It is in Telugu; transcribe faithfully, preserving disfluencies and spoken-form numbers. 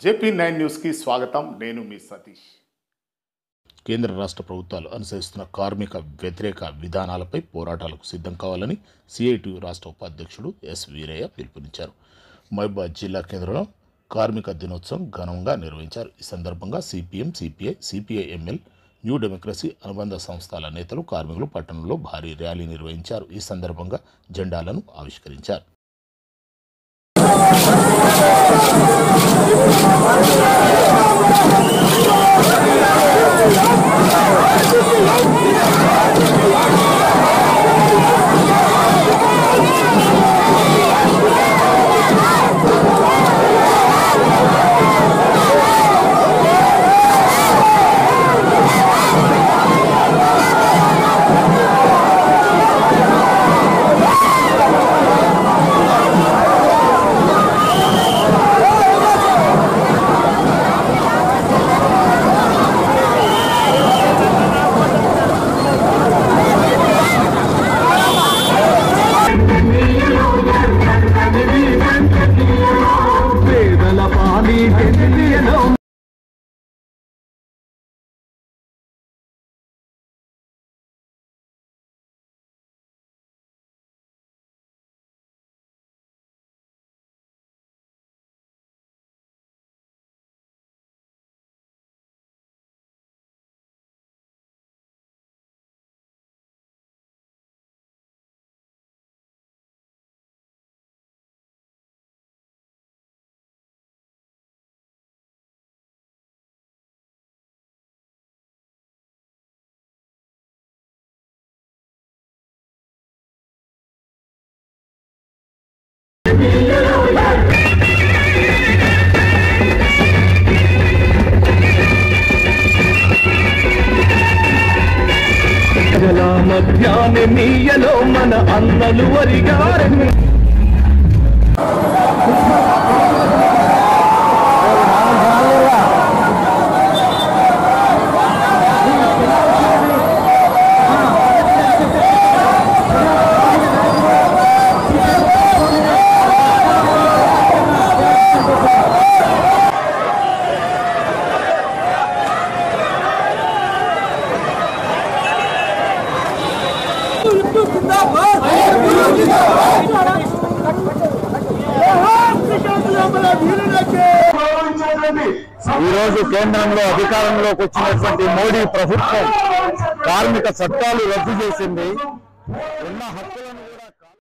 జేపీ నైన్ న్యూస్ కి స్వాగతం. నేను మీ సతీష్. కేంద్ర రాష్ట్ర ప్రభుత్వాలు అనుసరిస్తున్న కార్మిక వ్యతిరేక విధానాలపై పోరాటాలకు సిద్ధం కావాలని సిఐటియు రాష్ట్ర ఉపాధ్యక్షుడు ఎస్ వీరయ్య పిలుపునిచ్చారు. మహబూబాబాద్ జిల్లా కేంద్రంలో కార్మిక దినోత్సవం ఘనంగా నిర్వహించారు. ఈ సందర్భంగా CPM, CPI, CPI ML, new democracy అనుబంధ సంస్థల నేతలు కార్మికులు పట్టణంలో భారీ ర్యాలీ నిర్వహించారు. ఈ సందర్భంగా జెండాలను ఆవిష్కరించారు. మధ్యాహ్న నీయలో మన అన్నలు వరిగారని ఈరోజు కేంద్రంలో అధికారంలోకి వచ్చినటువంటి మోడీ ప్రభుత్వం కార్మిక చట్టాలు రద్దు చేసింది. ఉన్న హక్కులను